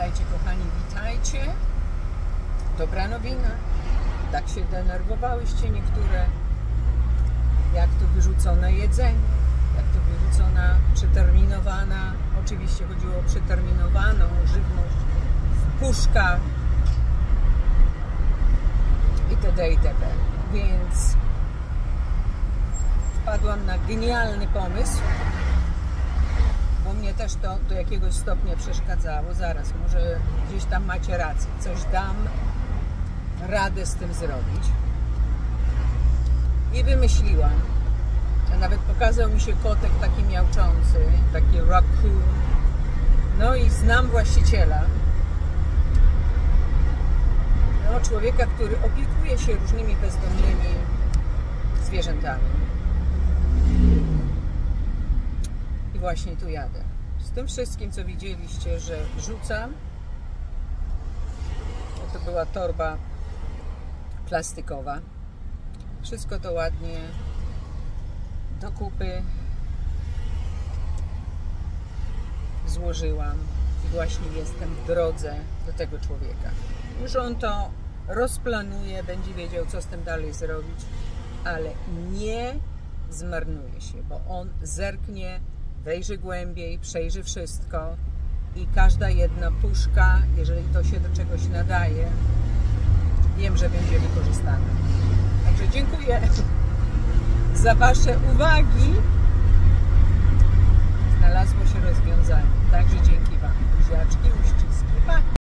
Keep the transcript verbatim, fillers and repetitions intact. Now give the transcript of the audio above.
Witajcie, kochani, witajcie. Dobra nowina. Tak się denerwowałyście niektóre. Jak to wyrzucone jedzenie, jak to wyrzucona, przeterminowana, oczywiście chodziło o przeterminowaną żywność w puszkach itd. itd. Więc wpadłam na genialny pomysł, bo mnie też to do jakiegoś stopnia przeszkadzało. Zaraz, może gdzieś tam macie rację, coś dam radę z tym zrobić. I wymyśliłam, a nawet pokazał mi się kotek taki miauczący, taki raccoon. No i znam właściciela, no, człowieka, który opiekuje się różnymi bezdomnymi zwierzętami. I właśnie tu jadę. Z tym wszystkim, co widzieliście, że rzucam. To była torba plastikowa. Wszystko to ładnie do kupy złożyłam i właśnie jestem w drodze do tego człowieka. Już on to rozplanuje, będzie wiedział, co z tym dalej zrobić, ale nie zmarnuje się, bo on zerknie, wejrzy głębiej, przejrzy wszystko i każda jedna puszka, jeżeli to się do czegoś nadaje, wiem, że będzie wykorzystana. Także dziękuję za Wasze uwagi. Znalazło się rozwiązanie. Także dzięki Wam. Buziaczki, uściski. Pa!